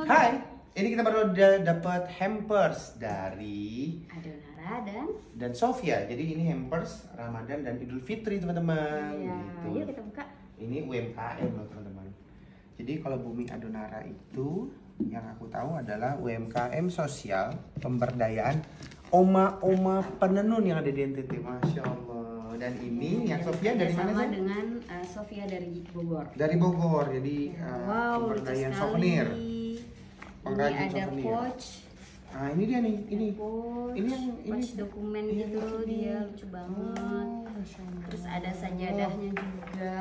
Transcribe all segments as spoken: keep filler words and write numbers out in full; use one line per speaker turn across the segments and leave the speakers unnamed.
Hai, ini kita baru dapat hampers dari
Adonara dan
dan Sofia. Jadi ini hampers Ramadan dan Idul Fitri teman-teman.
ya,
Gitu.
yuk kita buka.
Ini U M K M loh teman-teman. Jadi kalau Bumi Adonara itu yang aku tahu adalah U M K M sosial pemberdayaan oma-oma penenun yang ada di N T T. Masya Allah. Dan ini yang Sofia dari mana
sama
sih?
dengan uh, Sofia dari Bogor.
Dari Bogor. Jadi uh,
Wow, lucu
pemberdayaan
sekali.
souvenir.
Ini
Pengrajin
ada
souvenir.
pouch.
Ah ini dia nih, ini.
Pouch,
Ini yang ini
pouch dokumen
iya,
gitu,
ini.
dia lucu banget.
Oh, Masya Allah.
Terus ada sajadahnya juga.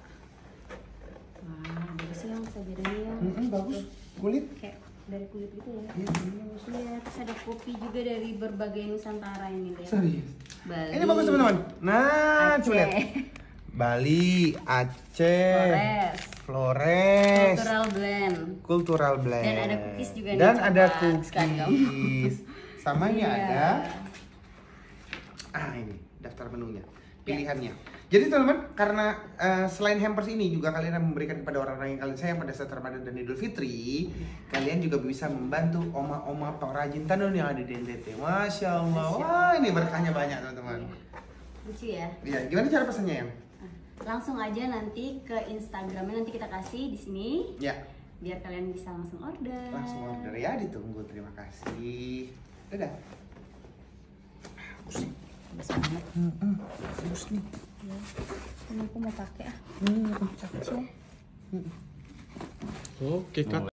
Wah, bagus sih yang sajadahnya ya.
Mm-mm, bagus. Kulit.
Kayak dari kulit gitu ya.
Iya, bagus.
Iya, terus ada kopi juga dari berbagai Nusantara ini deh.
Serius.
Bali.
Ini bagus teman-teman. Nah,
Aceh.
coba lihat. Bali, Aceh,
Flores.
Flores,
Cultural blend.
Cultural blend.
Dan ada cookies juga nih,
Dan
coba
ada
sekali dong.
cookies. Sama ini
Iya.
ada. Ah ini daftar menunya, pilihannya. Jadi teman-teman, karena uh, selain hampers ini juga kalian memberikan kepada orang-orang yang kalian sayang pada saat Ramadan dan Idul Fitri, kalian juga bisa membantu oma-oma pengrajin tenun yang ada di N T T. Masya Allah, wah ini berkahnya banyak teman-teman.
Lucu ya.
Iya, gimana cara pesannya ya?
Langsung aja nanti ke Instagramnya, nanti kita kasih di sini.
Ya,
Biar kalian bisa langsung order.
langsung order ya, ditunggu. Terima kasih. Dadah. Bagus nih.
Bagus banget.
Hmm, bagus nih.
Ya. Ini aku mau pakai ah.
Hmm, cakep.
Cek.
Oke, Kak.